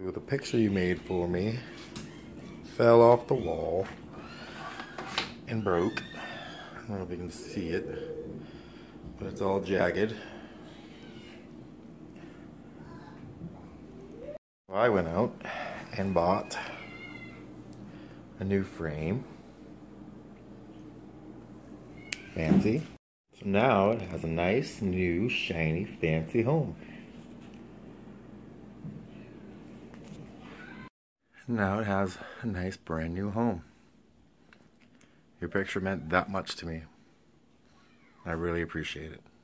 The picture you made for me fell off the wall and broke. I don't know if you can see it, but it's all jagged. I went out and bought a new frame. Fancy. So now it has a nice, new, shiny, fancy home. Now it has a nice, brand new home. Your picture meant that much to me. I really appreciate it.